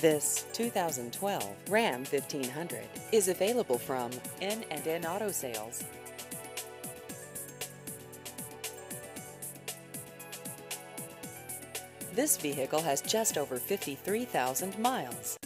This 2012 Ram 1500 is available from N&N Auto Sales. This vehicle has just over 53,000 miles.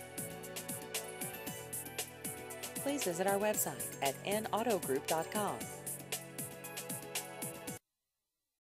Please visit our website at nautogroup.com.